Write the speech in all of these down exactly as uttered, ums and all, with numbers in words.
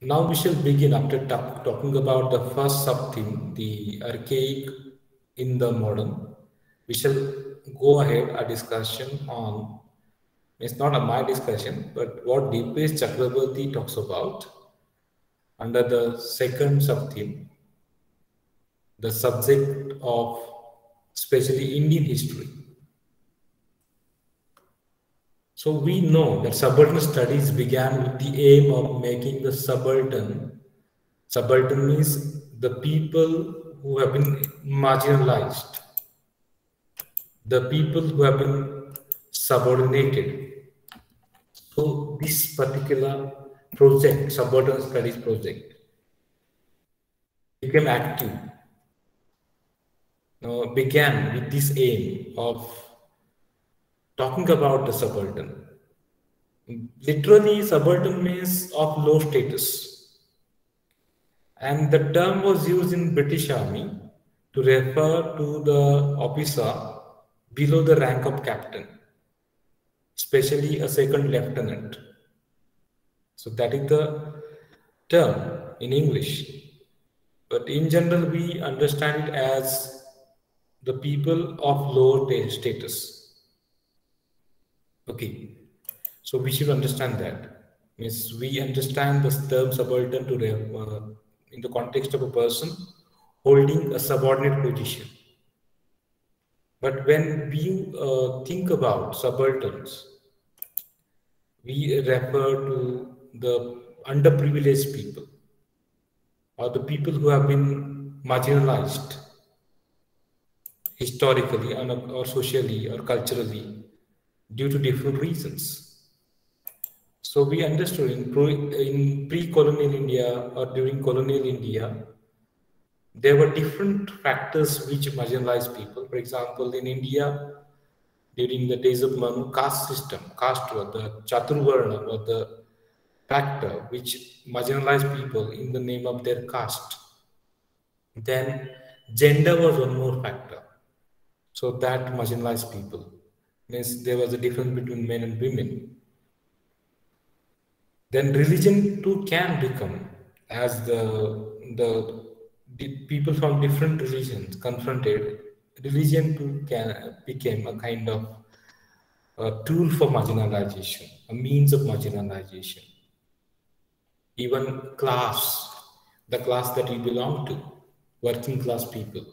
Now we shall begin after talk, talking about the first sub-theme, the archaic in the modern. We shall go ahead a discussion on, it's not a my discussion, but what Deepesh Chakraborty talks about under the second sub-theme, the subject of especially Indian history. So we know that subaltern studies began with the aim of making the subaltern. Subaltern means the people who have been marginalized, the people who have been subordinated. So this particular project, subaltern studies project, became active. Now, began with this aim of talking about the subaltern. Literally, subaltern means of low status. And the term was used in British Army to refer to the officer below the rank of captain, especially a second lieutenant. So that is the term in English. But in general, we understand it as the people of lower status. Okay. So we should understand that. Means we understand the term subaltern to uh, in the context of a person holding a subordinate position. But when we uh, think about subalterns, we refer to the underprivileged people or the people who have been marginalized historically or socially or culturally due to different reasons. So we understood in, pro, in pre-colonial India or during colonial India, there were different factors which marginalized people. For example, in India, during the days of Manu, caste system, caste was the Chaturvarna was the factor which marginalized people in the name of their caste. Then gender was one more factor. So that marginalized people. Means there was a difference between men and women. Then religion too can become, as the, the, the people from different religions confronted, religion too can became a kind of a tool for marginalization, a means of marginalization. Even class, the class that we belong to, working class people,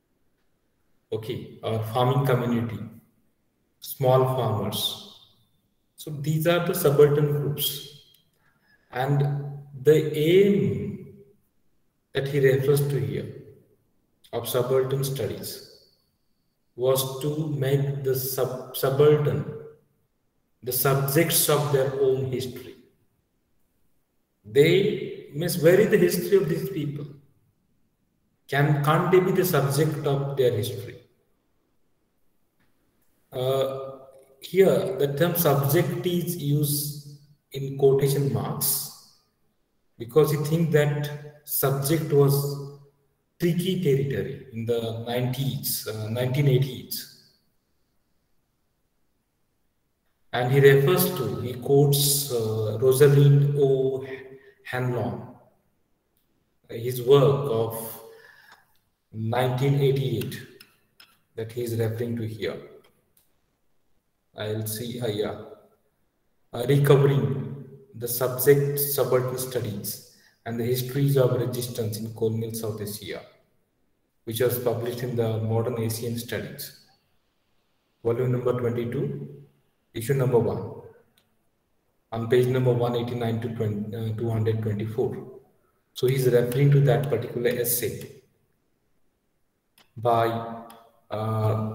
okay, or farming community, small farmers. So these are the subaltern groups. And the aim that he refers to here of subaltern studies was to make the sub subaltern the subjects of their own history. They means where is the history of these people? Can can't they be the subject of their history? Uh, here, the term subject is used in quotation marks because you think that subject was tricky territory in the nineties, uh, nineteen eighties. And he refers to, he quotes uh, Rosalind O. Hanlon, his work of nineteen eighty-eight that he is referring to here. I'll see uh, yeah. Uh, recovering the subject subaltern studies and the histories of resistance in colonial South Asia, which was published in the Modern Asian Studies, volume number twenty-two, issue number one, on page number one eighty-nine to two hundred twenty-four. So he's referring to that particular essay by uh,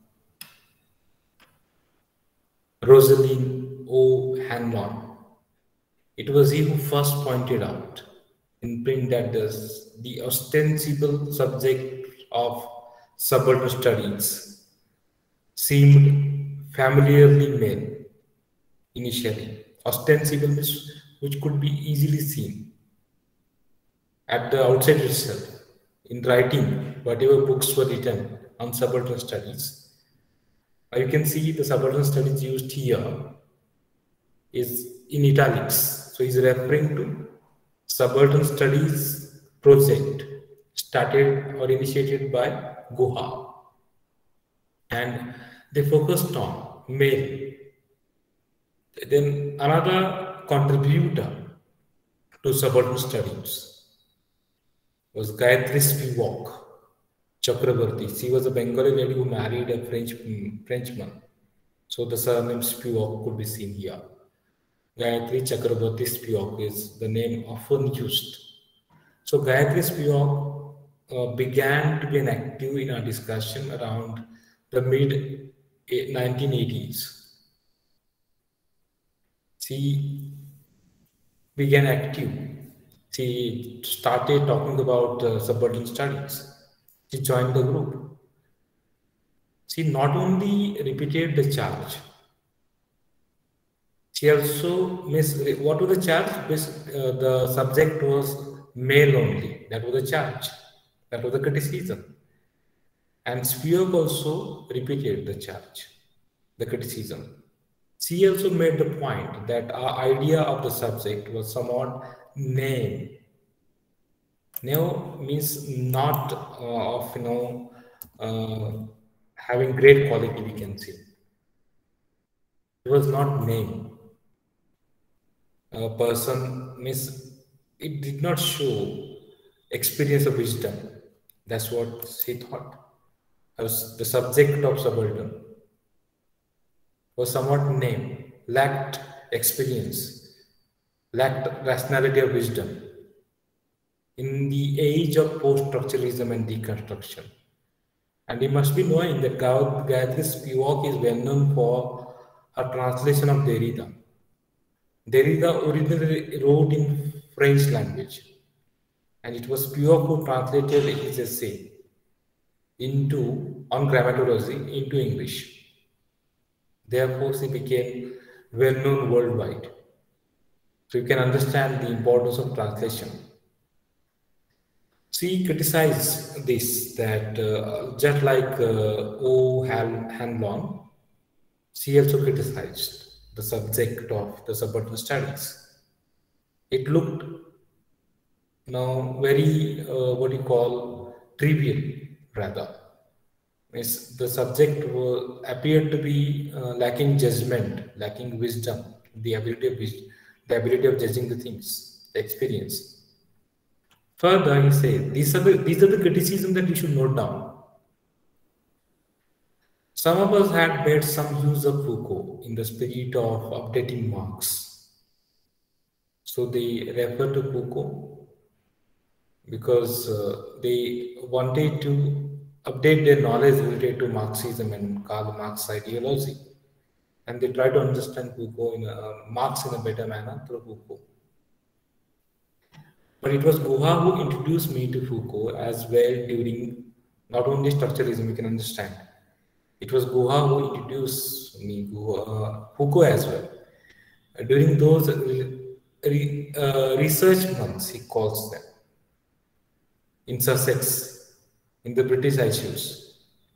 Rosalind O. Hanlon. It was he who first pointed out in print that the, the ostensible subject of subaltern studies seemed familiarly male initially. Ostensible means which could be easily seen at the outset itself. In writing, whatever books were written on subaltern studies, you can see the subaltern studies used here is in italics. So he's referring to subaltern studies project started or initiated by Guha, and they focused on male. Then another contributor to subaltern studies was Gayatri Spivak Chakrabarti. She was a Bengali lady who married a French Frenchman. So the surname Spivak could be seen here. Gayatri Chakrabarti Spivak is the name often used. So Gayatri Spivak uh, began to be an active in our discussion around the mid nineteen eighties. She began active. She started talking about uh, subaltern studies. She joined the group. She not only repeated the charge, she also missed what was the charge? Uh, the subject was male only. That was the charge. That was the criticism. And Spivak also repeated the charge, the criticism. She also made the point that our idea of the subject was somewhat name. Neo means not uh, of you know uh, having great quality, we can say. It was not name. A person means it did not show experience of wisdom. That's what she thought. As the subject of subaltern was somewhat name, lacked experience, lacked rationality of wisdom. In the age of post-structuralism and deconstruction. And you must be knowing that Gayatri Spivak is well known for her translation of Derrida. Derrida originally wrote in French language, and it was Spivak who translated his essay into on grammatology into English. Therefore, she became well known worldwide. So you can understand the importance of translation. She criticized this, that uh, just like uh, O. Hanlon, she also criticized the subject of the subaltern studies. It looked you know, very, uh, what you call, trivial, rather. It's, the subject was, appeared to be uh, lacking judgment, lacking wisdom, the ability of wisdom, the ability of judging the things, the experience. Further, he said, these are the these are the criticisms that you should note down. Some of us had made some use of Foucault in the spirit of updating Marx. So they refer to Foucault because uh, they wanted to update their knowledge related to Marxism and Karl Marx ideology. And they try to understand Foucault in a, Marx in a better manner through Foucault. But it was Guha who introduced me to Foucault as well during not only structuralism, you can understand. It was Guha who introduced me to uh, Foucault as well. Uh, during those re, uh, research months, he calls them, in Sussex, in the British Isles.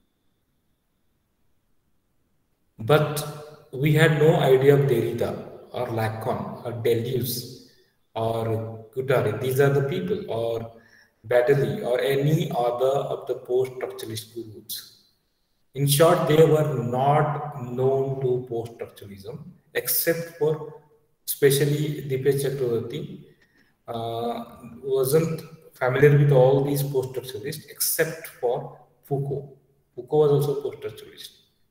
But we had no idea of Derrida or Lacan or Deleuze or Guattari. These are the people, or Badawi, or any other of the post-structuralist gurus. In short, they were not known to post-structuralism, except for, especially Dipesh Chakrabarti, uh, wasn't familiar with all these post-structuralists except for Foucault. Foucault was also post-structuralist.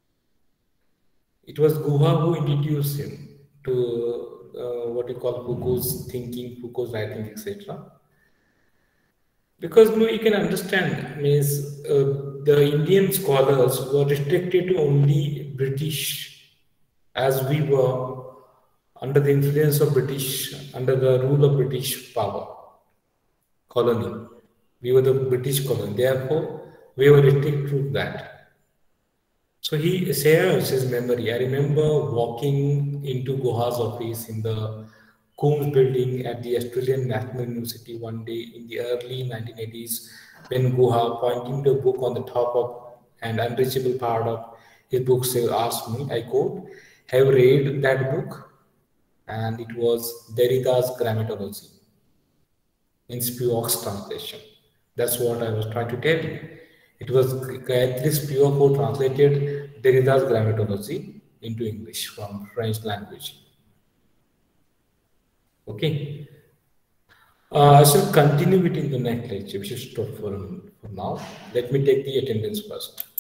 It was Guha who introduced him to uh, what you call Foucault's thinking, Foucault's writing, et cetera. Because you know, you can understand, means uh, the Indian scholars were restricted to only British, as we were under the influence of British, under the rule of British power, colony. We were the British colony. Therefore, we were restricted to that. So he shares his memory. I remember walking into Guha's office in the Coombs building at the Australian National University one day in the early nineteen eighties, when Guha, pointing to a book on the top of an unreachable part of his bookshelf, asked me, I quote, "Have you read that book?" And it was Derrida's Grammatology. in Spivak's translation. That's what I was trying to tell you. It was Gayatri Spivak who translated Derrida's grammatology into English from French language. Okay. Uh, I shall continue it in the next lecture. We should stop for, for now. Let me take the attendance first.